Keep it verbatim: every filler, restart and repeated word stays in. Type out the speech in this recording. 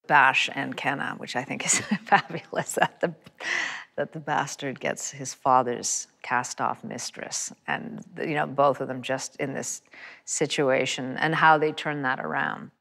Bash and Kenna, which I think is fabulous, that the, that the bastard gets his father's cast-off mistress, and you know, both of them just in this situation, and how they turn that around.